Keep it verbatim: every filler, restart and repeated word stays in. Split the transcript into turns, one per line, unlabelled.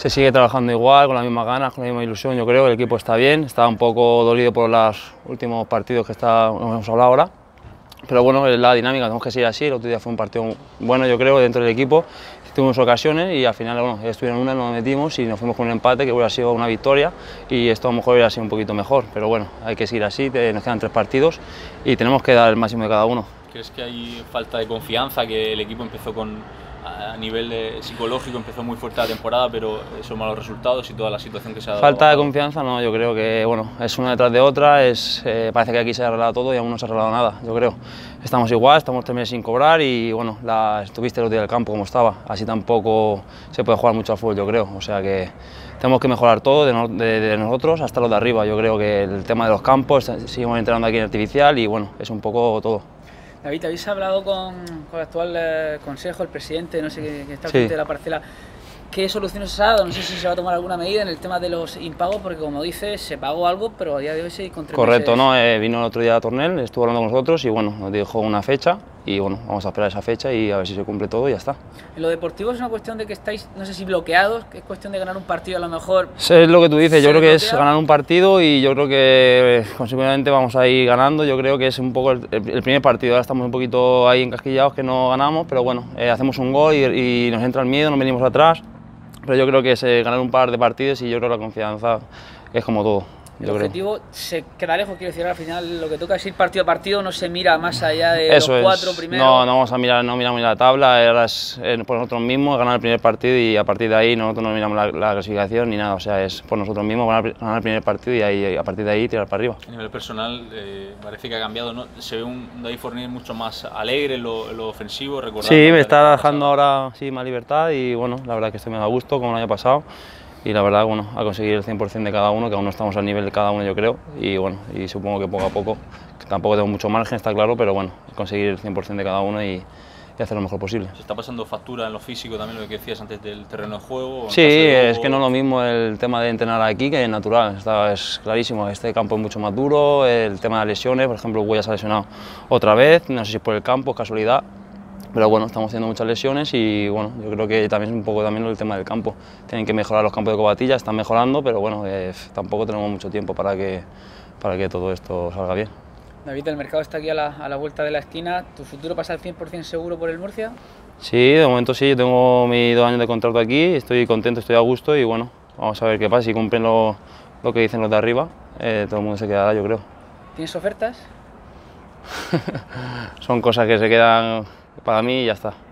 Se sigue trabajando igual, con las mismas ganas, con la misma ilusión, yo creo, el equipo está bien, está un poco dolido por los últimos partidos que está, hemos hablado ahora, pero bueno, es la dinámica, tenemos que seguir así. El otro día fue un partido bueno, yo creo, dentro del equipo, tuvimos ocasiones y al final, bueno, estuvieron una, nos metimos y nos fuimos con un empate que hubiera sido una victoria y esto a lo mejor hubiera sido un poquito mejor, pero bueno, hay que seguir así, nos quedan tres partidos y tenemos que dar el máximo de cada uno.
¿Crees que hay falta de confianza, que el equipo empezó con, a nivel de, psicológico, empezó muy fuerte la temporada, pero esos malos resultados y toda la situación que se ha dado?
Falta de confianza, no, yo creo que bueno, es una detrás de otra, es, eh, parece que aquí se ha arreglado todo y aún no se ha arreglado nada, yo creo. Estamos igual, estamos tres meses sin cobrar y bueno, la, estuviste el otro día del campo como estaba, así tampoco se puede jugar mucho al fútbol, yo creo, o sea que tenemos que mejorar todo de, no, de, de nosotros hasta los de arriba. Yo creo que el tema de los campos, seguimos entrenando aquí en artificial y bueno, es un poco todo.
David, ¿habéis hablado con, con el actual eh, consejo, el presidente, no sé, que, que está al
Sí.
frente de la parcela? ¿Qué soluciones se ha dado? No sé si se va a tomar alguna medida en el tema de los impagos, porque como dices, se pagó algo, pero a día de hoy se con tres
Correcto,
meses.
¿no? Eh, vino el otro día a Tornel, estuvo hablando con nosotros y bueno, nos dijo una fecha y bueno, vamos a esperar esa fecha y a ver si se cumple todo y ya está.
En lo deportivo es una cuestión de que estáis, no sé si bloqueados, que es cuestión de ganar un partido a lo mejor.
Es lo que tú dices, yo creo que es
bloquea.
ganar un partido y yo creo que consecuentemente vamos a ir ganando. Yo creo que es un poco el, el primer partido, ahora estamos un poquito ahí encasquillados que no ganamos, pero bueno, eh, hacemos un gol y, y nos entra el miedo, nos venimos atrás, pero yo creo que es eh, ganar un par de partidos y yo creo que la confianza es como todo.
El
yo
objetivo
creo.
se queda lejos, quiero decir, al final lo que toca es ir partido a partido, no se mira más allá de
Eso
los cuatro
es.
primeros.
No, no vamos a mirar, no miramos la tabla, ahora es eh, por nosotros mismos, ganar el primer partido y a partir de ahí nosotros no miramos la, la clasificación ni nada, o sea, es por nosotros mismos ganar, ganar el primer partido y ahí, a partir de ahí tirar para arriba.
A nivel personal, eh, parece que ha cambiado, ¿no? Se ve un David Fournier mucho más alegre en lo, en lo ofensivo, recordando.
Sí, me está dejando ahora sí, más libertad y bueno, la verdad que estoy más a gusto como el año pasado. Y la verdad, bueno, a conseguir el cien por cien de cada uno, que aún no estamos al nivel de cada uno, yo creo, y bueno, y supongo que poco a poco, que tampoco tengo mucho margen, está claro, pero bueno, conseguir el cien por cien de cada uno y, y hacer lo mejor posible.
¿Se está pasando factura en lo físico también, lo que decías antes del terreno de juego?
Sí, es que no es lo mismo el tema de entrenar aquí que en natural, está, es clarísimo, este campo es mucho más duro, el tema de las lesiones, por ejemplo, Huella se ha lesionado otra vez, no sé si es por el campo, casualidad. Pero bueno, estamos haciendo muchas lesiones y bueno, yo creo que también es un poco también el tema del campo. Tienen que mejorar los campos de Covatilla, están mejorando, pero bueno, eh, tampoco tenemos mucho tiempo para que, para que todo esto salga bien.
David, el mercado está aquí a la, a la vuelta de la esquina, ¿tu futuro pasa al cien por cien seguro por el Murcia?
Sí, de momento sí, yo tengo mis dos años de contrato aquí, estoy contento, estoy a gusto y bueno, vamos a ver qué pasa, si cumplen lo, lo que dicen los de arriba, eh, todo el mundo se quedará, yo creo.
¿Tienes ofertas?
Son cosas que se quedan para mí y ya está.